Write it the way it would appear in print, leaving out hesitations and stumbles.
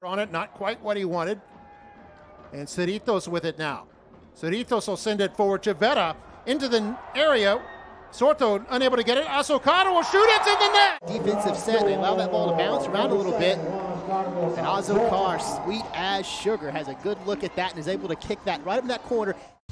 On it, not quite what he wanted. And Cerritos with it now. Cerritos will send it forward. Chavetta into the area. Sorto unable to get it. Azócar will shoot it in the net. Defensive set. They allow that ball to bounce around a little bit. And Azócar, sweet as sugar, has a good look at that and is able to kick that right up in that corner.